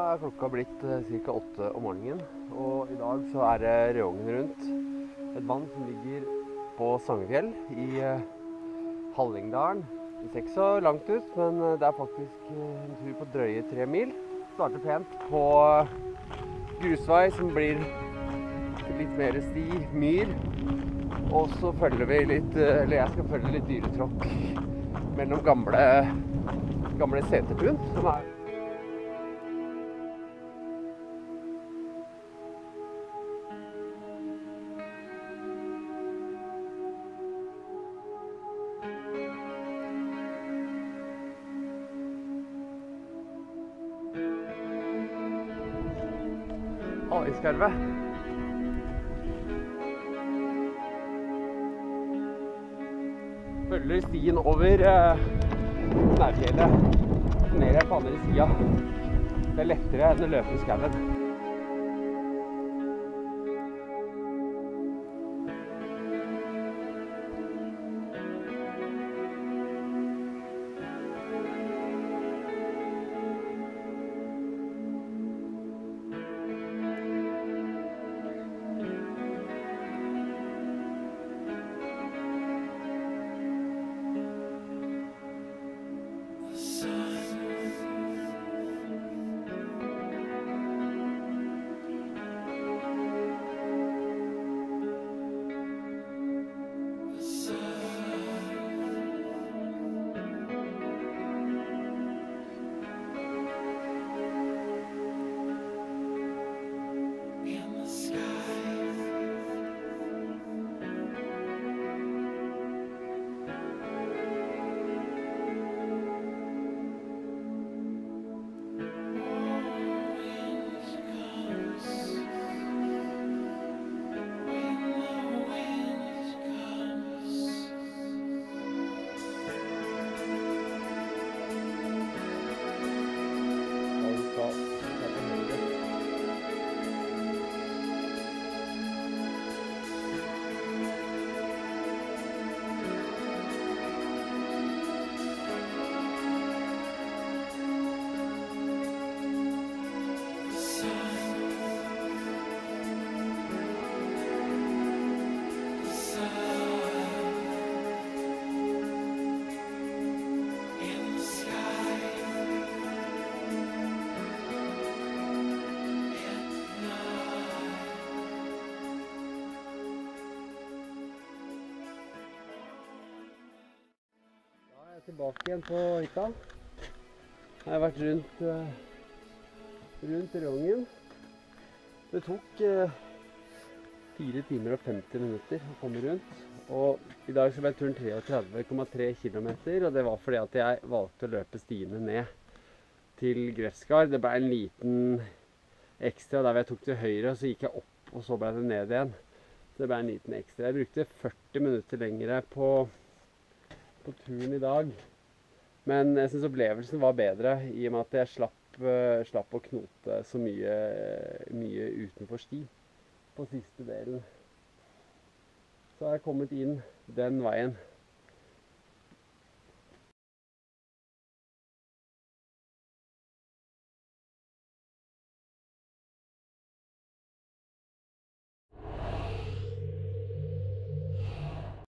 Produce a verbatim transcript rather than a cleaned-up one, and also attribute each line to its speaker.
Speaker 1: er klokka blitt ca. åtte om morgenen, og i dag så er det Røongen rundt. Et vann som ligger på Sangefjell i uh, Hallingdalen. Det ser ikke så langt ut, men det er faktisk en tur på drøye tre mil. Starter pent på grusvei som blir litt mer sti, myr. Og så følger vi litt, eller jeg skal følge litt dyretråkk mellom gamle, gamle setertun, som er Hallingskarvet. Følger stien over eh, Nærfjellet, ned på andre siden. Det er lettere enn å løpe i skauen. Tilbake igjen på hytta. Jeg har vært rundt, uh, rundt Røongen. Det tok uh, fire timer og femti minutter å komme rundt. Og i dag så ble turen treogtredive komma tre kilometer, og det var fordi at jeg valgte å løpe stiene ned til Grefsgard. Det ble en liten ekstra der jeg tok til høyre, og så gikk jeg opp, og så ble det ned igjen. Så det ble en liten ekstra. Jeg brukte førti minutter lengre på på turen i dag, men jeg synes opplevelsen var bedre i og med at jeg slapp, uh, slapp å knote så mye, mye utenfor sti på siste delen. Så har jeg kommet inn den veien.